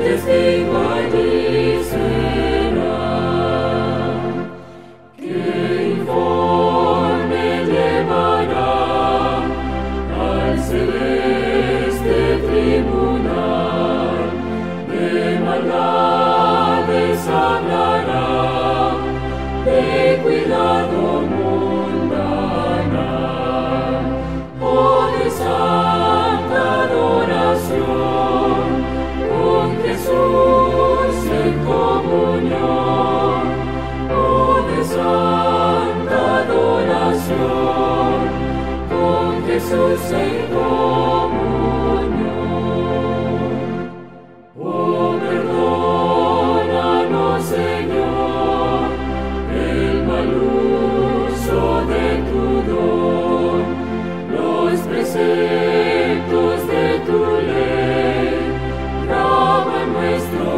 testigo allí será, que informe llevará al celeste tribunal, de maldades hablará, de cuidado mundana, o de santa adoración, con Jesús en comunión, o de santa adoración, con Jesús en comunión. Oh, perdónanos, Señor, el mal uso de tu don, los preceptos de tu ley, graba en nuestro